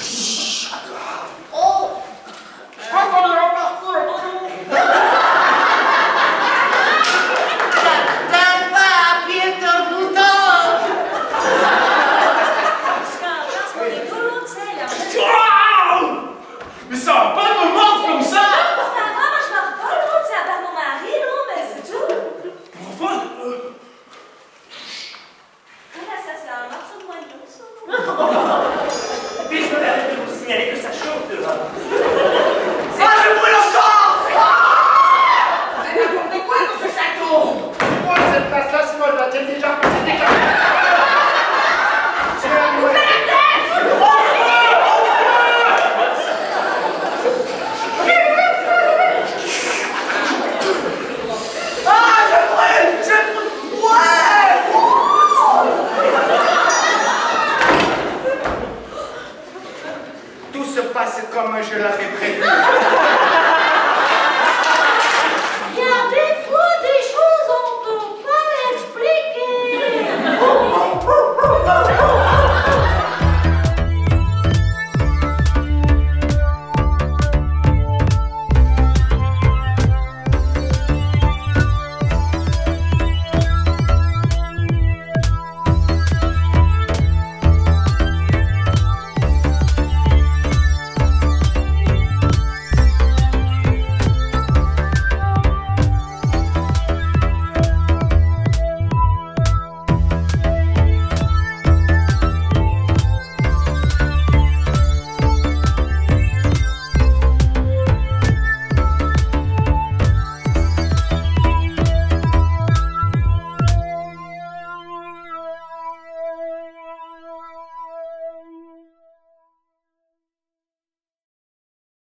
Oh, je crois qu'on est reparti. T'as pas appuyé sur le bouton. Parce qu'on est tout long, tu sais, là. Mais ça va pas me mordre comme ça. C'est pas grave, moi je marre pas, l'autre, c'est à part mon mari, non, mais c'est tout. Enfin, Voilà, ça, c'est un morceau de moignon, ça. Et puis je me permets de vous signaler que ça chauffe dehors. ah, je brûle encore. C'est n'importe quoi dans ce château. C'est quoi cette place-là, sinon elle va être déjà pété des cartes. C'est la nouvelle. Tout se passe comme je l'avais prévu.